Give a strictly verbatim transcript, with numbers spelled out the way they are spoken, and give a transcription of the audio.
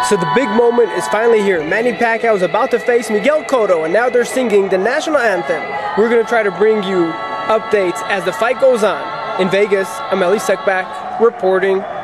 So the big moment is finally here. Manny Pacquiao is about to face Miguel Cotto, and now they're singing the national anthem. We're going to try to bring you updates as the fight goes on. In Vegas, I'm Elie Seckbach reporting